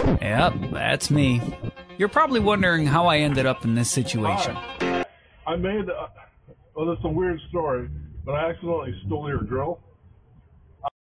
Yep, that's me. You're probably wondering how I ended up in this situation. Hi. I made, well, that's a weird story, but I accidentally stole your drill.